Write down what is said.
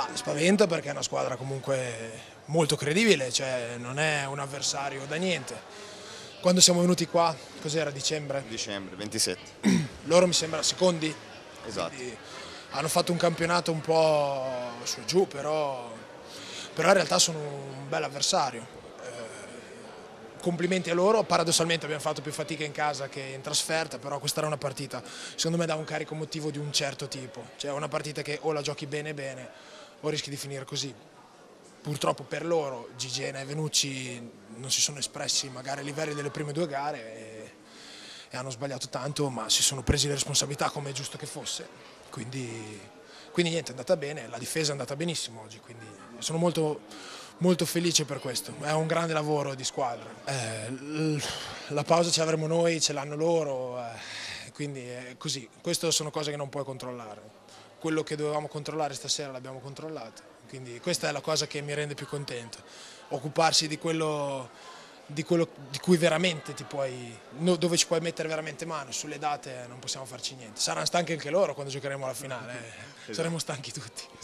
Ma spaventa perché è una squadra comunque molto credibile, cioè non è un avversario da niente. Quando siamo venuti qua, cos'era, dicembre? Dicembre 27. Loro mi sembra secondi, Esatto. quindi hanno fatto un campionato un po' su e giù, però in realtà sono un bel avversario. Complimenti a loro, paradossalmente abbiamo fatto più fatica in casa che in trasferta, però questa era una partita, secondo me, da un carico emotivo di un certo tipo, cioè una partita che o la giochi bene bene o rischi di finire così. Purtroppo per loro Gigena e Venucci non si sono espressi magari a livelli delle prime due gare e hanno sbagliato tanto, ma si sono presi le responsabilità come è giusto che fosse, quindi niente, è andata bene, la difesa è andata benissimo oggi, quindi sono molto felice per questo, è un grande lavoro di squadra. La pausa ce l'avremo noi, ce l'hanno loro, quindi è così, queste sono cose che non puoi controllare. Quello che dovevamo controllare stasera l'abbiamo controllato, quindi questa è la cosa che mi rende più contento, occuparsi di quello di cui veramente dove ci puoi mettere veramente mano. Sulle date non possiamo farci niente, saranno stanchi anche loro quando giocheremo la finale, saremo stanchi tutti.